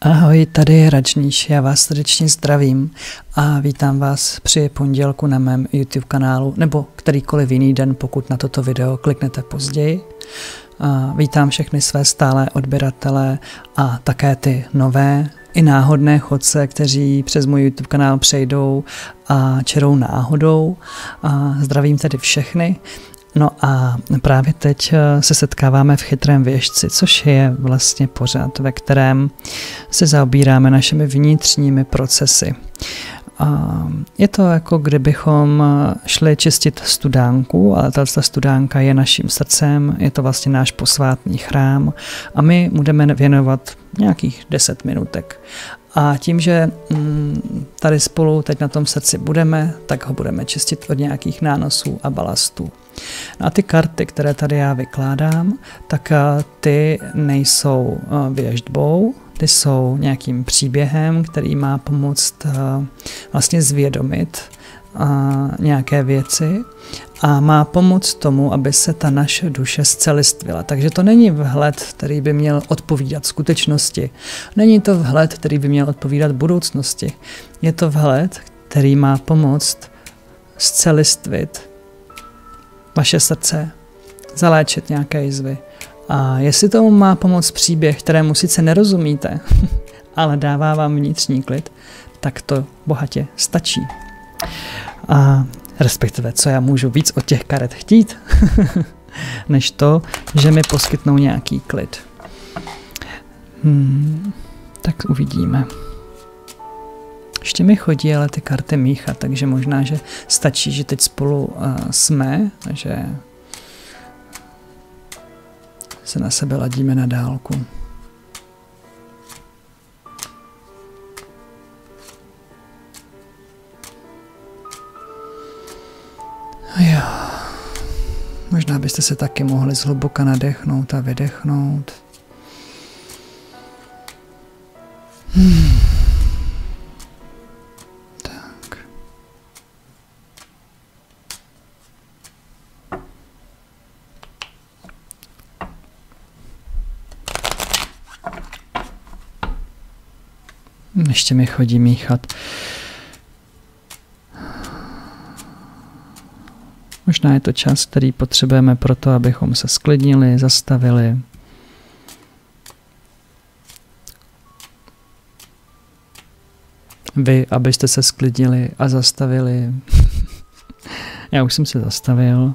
Ahoj, tady je Rajníš, já vás srdečně zdravím a vítám vás při pondělku na mém YouTube kanálu nebo kterýkoliv jiný den, pokud na toto video kliknete později. Vítám všechny své stálé odběratele a také ty nové i náhodné chodce, kteří přes můj YouTube kanál přejdou a čerou náhodou. Zdravím tedy všechny. No a právě teď se setkáváme v Chytrém věžci, což je vlastně pořad, ve kterém se zaobíráme našimi vnitřními procesy. Je to jako kdybychom šli čistit studánku, ale tato studánka je naším srdcem, je to vlastně náš posvátný chrám a my budeme věnovat nějakých 10 minutek. A tím, že tady spolu teď na tom srdci budeme, tak ho budeme čistit od nějakých nánosů a balastů. No a ty karty, které tady já vykládám, tak ty nejsou věštbou, ty jsou nějakým příběhem, který má pomoct vlastně zvědomit nějaké věci a má pomoct tomu, aby se ta naše duše zcelistvila. Takže to není vhled, který by měl odpovídat skutečnosti. Není to vhled, který by měl odpovídat budoucnosti. Je to vhled, který má pomoct zcelistvit vaše srdce, zaléčit nějaké jizvy. A jestli tomu má pomoct příběh, kterému sice nerozumíte, ale dává vám vnitřní klid, tak to bohatě stačí. A respektive, co já můžu víc od těch karet chtít, než to, že mi poskytnou nějaký klid. Tak uvidíme. Ještě mi chodí ale ty karty míchat, takže možná, že stačí, že teď spolu jsme, že se na sebe ladíme na dálku. Jo. Možná byste se taky mohli zhluboka nadechnout a vydechnout. Tak. Ještě mi chodí míchat. Možná je to čas, který potřebujeme pro to, abychom se sklidnili, zastavili. Vy, abyste se sklidnili a zastavili. Já už jsem se zastavil.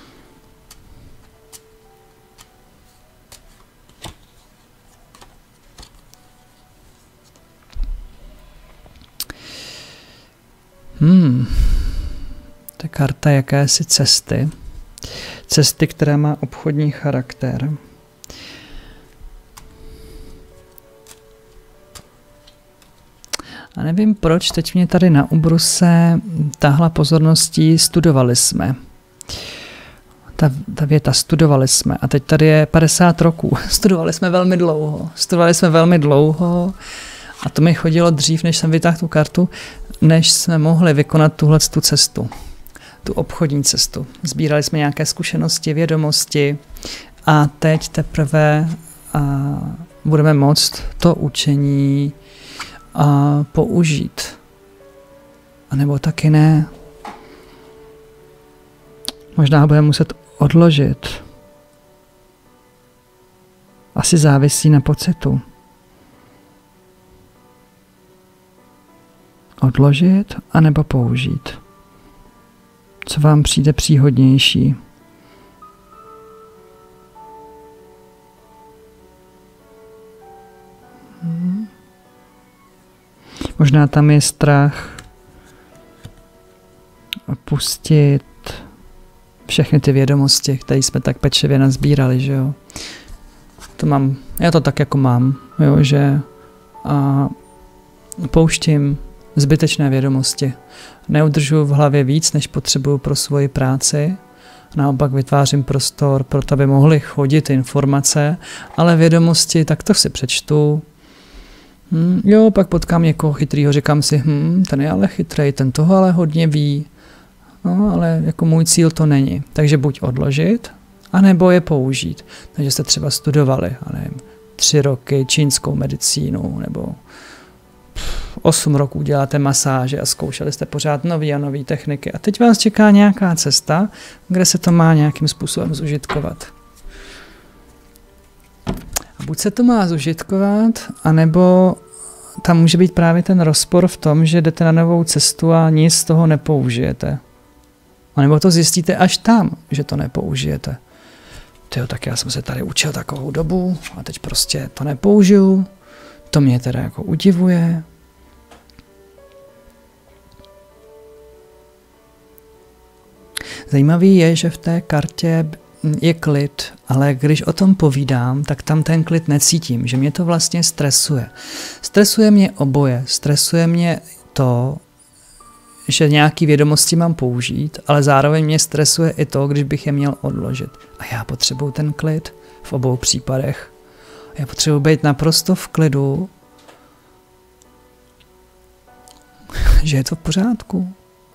To je karta jakési cesty. Cesty, která má obchodní charakter. A nevím proč, teď mě tady na ubruse táhla pozorností, studovali jsme. Ta věta, studovali jsme. A teď tady je 50 roků. Studovali jsme velmi dlouho. A to mi chodilo dřív, než jsem vytáhl tu kartu, než jsme mohli vykonat tuhle tu cestu. Tu obchodní cestu. Sbírali jsme nějaké zkušenosti, vědomosti a teď teprve budeme moct to učení použít. A nebo taky ne. Možná budeme muset odložit. Asi závisí na pocitu. Odložit anebo použít. Co vám přijde příhodnější? Možná tam je strach opustit všechny ty vědomosti, které jsme tak pečlivě nazbírali, že jo. Já to tak jako mám, jo, že pouštím zbytečné vědomosti. Neudržuji v hlavě víc, než potřebuju pro svoji práci. Naopak vytvářím prostor pro to, aby mohly chodit informace, ale vědomosti, tak to si přečtu. Jo, pak potkám někoho chytrýho, říkám si, ten je ale chytrej, ten toho ale hodně ví. No, ale jako můj cíl to není. Takže buď odložit, anebo je použít. Takže jste třeba studovali, 3 roky čínskou medicínu, nebo 8 roků děláte masáže a zkoušeli jste pořád nový a nový techniky. A teď vás čeká nějaká cesta, kde se to má nějakým způsobem zužitkovat. A buď se to má zužitkovat, anebo tam může být právě ten rozpor v tom, že jdete na novou cestu a nic z toho nepoužijete. A nebo to zjistíte až tam, že to nepoužijete. Tyjo, tak já jsem se tady učil takovou dobu a teď prostě to nepoužiju. To mě teda jako udivuje. Zajímavý je, že v té kartě je klid, ale když o tom povídám, tak tam ten klid necítím, že mě to vlastně stresuje. Stresuje mě oboje. Stresuje mě to, že nějaké vědomosti mám použít, ale zároveň mě stresuje i to, když bych je měl odložit. A já potřebuji ten klid v obou případech. Já potřebuji být naprosto v klidu, že je to v pořádku.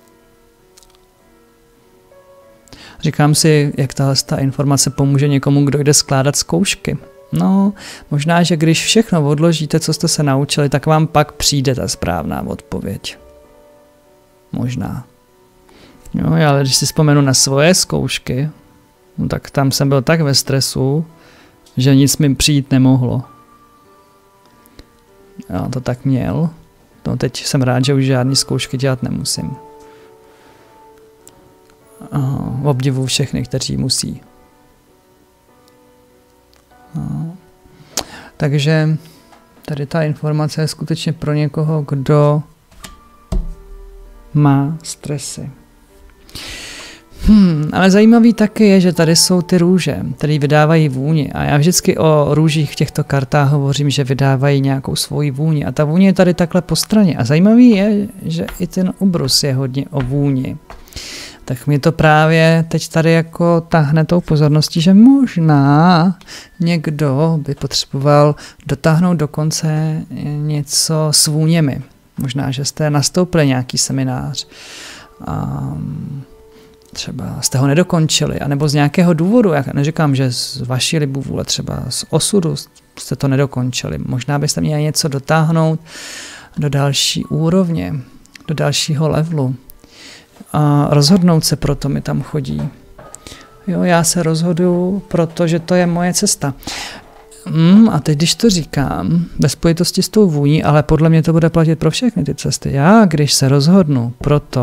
Říkám si, jak ta informace pomůže někomu, kdo jde skládat zkoušky. No, možná, že když všechno odložíte, co jste se naučili, tak vám pak přijde ta správná odpověď. Možná. Jo, ale když si vzpomenu na svoje zkoušky, no, tak tam jsem byl tak ve stresu, že nic mi přijít nemohlo. Já to tak měl. No, teď jsem rád, že už žádný zkoušky dělat nemusím. Obdivuju všechny, kteří musí. No. Takže tady ta informace je skutečně pro někoho, kdo má stresy. Ale zajímavý taky je, že tady jsou ty růže, které vydávají vůni. A já vždycky o růžích v těchto kartách hovořím, že vydávají nějakou svoji vůni. A ta vůně je tady takhle po straně. A zajímavý je, že i ten ubrus je hodně o vůni. Tak mi to právě teď tady jako tahne tou pozorností, že možná někdo by potřeboval dotáhnout do konce něco s vůněmi. Možná, že jste nastoupili nějaký seminář a třeba jste ho nedokončili, anebo z nějakého důvodu, já neříkám, že z vaší libovůle, třeba z osudu jste to nedokončili. Možná byste měli něco dotáhnout do další úrovně, do dalšího levelu. A rozhodnout se, proto mi tam chodí. Jo, já se rozhoduju, protože to je moje cesta. A teď, když to říkám, ve spojitosti s tou vůní, ale podle mě to bude platit pro všechny ty cesty. Já, když se rozhodnu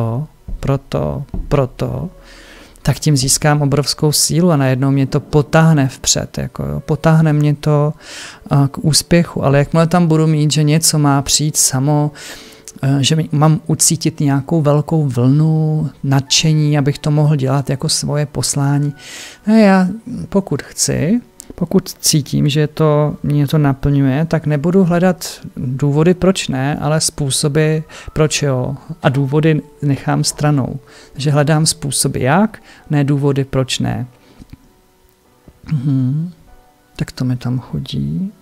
proto, tak tím získám obrovskou sílu a najednou mě to potáhne vpřed. Jako jo, potáhne mě to k úspěchu, ale jakmile tam budu mít, že něco má přijít samo, že mám ucítit nějakou velkou vlnu nadšení, abych to mohl dělat jako svoje poslání. A já pokud cítím, že mě to naplňuje, tak nebudu hledat důvody, proč ne, ale způsoby, proč jo. A důvody nechám stranou. Takže hledám způsoby jak, ne důvody, proč ne. Tak to mi tam chodí.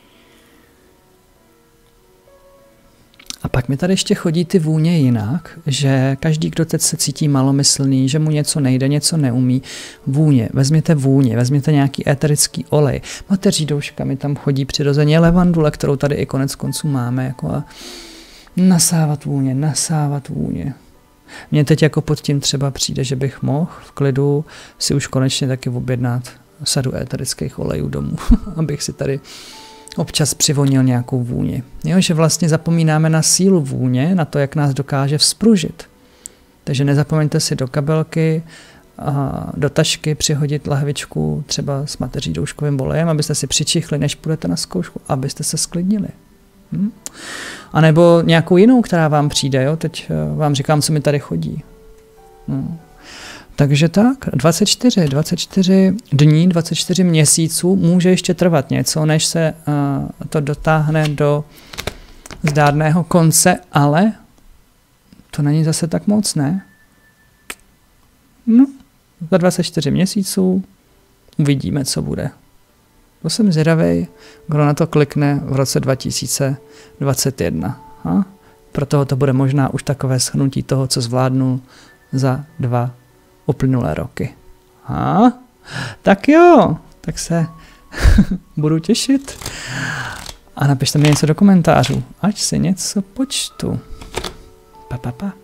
A pak mi tady ještě chodí ty vůně jinak, že každý, kdo teď se cítí malomyslný, že mu něco nejde, něco neumí, vezměte nějaký éterický olej. Mateří douška mi tam chodí přirozeně, levandule, kterou tady i konec konců máme, jako a nasávat vůně. Mně teď jako pod tím třeba přijde, že bych mohl v klidu si už konečně taky objednat sadu éterických olejů domů, abych si tady občas přivonil nějakou vůni. Jo, že vlastně zapomínáme na sílu vůně, na to, jak nás dokáže vzpružit. Takže nezapomeňte si do kabelky a do tašky přihodit lahvičku třeba s mateří douškovým olejem, abyste si přičichli, než půjdete na zkoušku, abyste se sklidnili. A nebo nějakou jinou, která vám přijde. Jo? Teď vám říkám, co mi tady chodí. Takže tak, 24 dní, 24 měsíců může ještě trvat něco, než se to dotáhne do zdárného konce, ale to není zase tak moc, ne? No, za 24 měsíců uvidíme, co bude. To jsem zvědavej, kdo na to klikne v roce 2021. Proto to bude možná už takové shrnutí toho, co zvládnu za 2 uplynulé roky. Tak jo, tak se budu těšit. A napište mi něco do komentářů, ať si něco počtu. Pa.